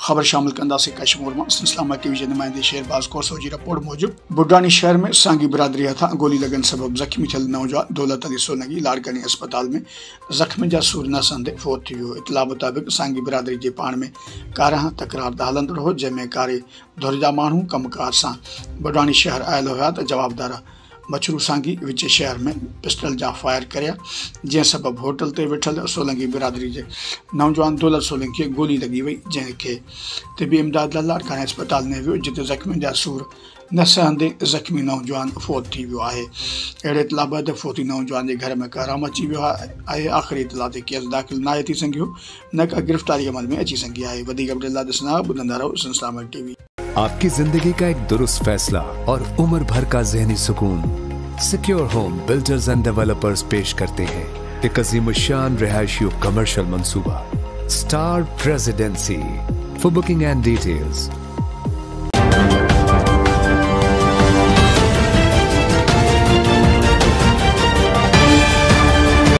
खबर शामिल कंदासी कश्मीर में इस्लामा टीवी के नुमाइंदे शेरबाज कोसो की रिपोर्ट मूजिब बुड्रानी शहर में सांगी बिरादरी हथा गोली लगन सबब जख्मी थियल नौजवान दौलत अली सोलंगी लाड़कानी अस्पताल में जख्मी जा सूरना संदे फोत थी वियो। इतला मुताबिक सांगी बिरादरी के पाण में कारह तकरार हलंदड़ हो, जंहिंमें कारे धुर जा माण्हू कमकार सां बुड्रानी शहर आयल हुआ तो जवाबदार मछरू सांगी विच शहर में पिस्टल जा फायर करिया, जंहिं सबब होटल ते वेठल सोलंगी बिरादरी के नौजवान दौलत सोलंगी के गोली लगी वई, जंहिंखे तिबी इमदाद लाइ लाड़कानी अस्पताल ने वियो, जिते जख्मी जा सूर न सहंदे जख्मी नौजवान फोत थी वियो आहे। अहिड़े इतला बैदि फोती नौजवान के घर में कहराम अची वियो आहे। आख़िरी इतला ते केस दाख़िल नाहे थी सघियो, न का गिरफ़्तारी अमल में अची सघी आहे। वधीक अपडेट लाइ ॾिसंदा ॿुधंदा रहो इस्लामा टीवी। आपकी जिंदगी का एक दुरुस्त फैसला और उम्र भर का ज़हनी सुकून secure home builders and developers पेश करते हैं एक अज़ीमुश्शान रिहायशी कमर्शियल मंसूबा star residency. For booking and details